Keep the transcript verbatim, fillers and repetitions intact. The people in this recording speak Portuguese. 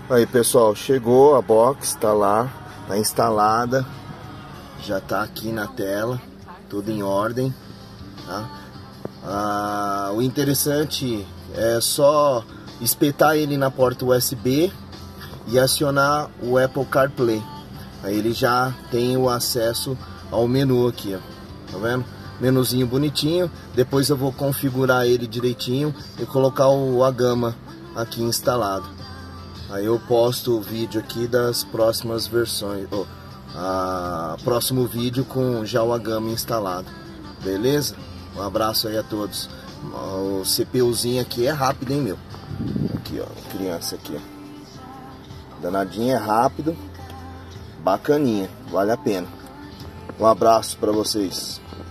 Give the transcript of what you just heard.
Aí pessoal, chegou a box, tá lá, tá instalada, já tá aqui na tela, tudo em ordem, tá? Ah, o interessante é só espetar ele na porta U S B e acionar o Apple CarPlay. Aí ele já tem o acesso ao menu aqui, ó, tá vendo? Menuzinho bonitinho. Depois eu vou configurar ele direitinho e colocar o Agama aqui instalado. Aí eu posto o vídeo aqui das próximas versões, oh, a próximo vídeo com já o Agama instalado, beleza? Um abraço aí a todos. O CPUzinho aqui é rápido, hein, meu? Aqui, ó, criança aqui, ó. Danadinho, é rápido, bacaninha, vale a pena. Um abraço pra vocês.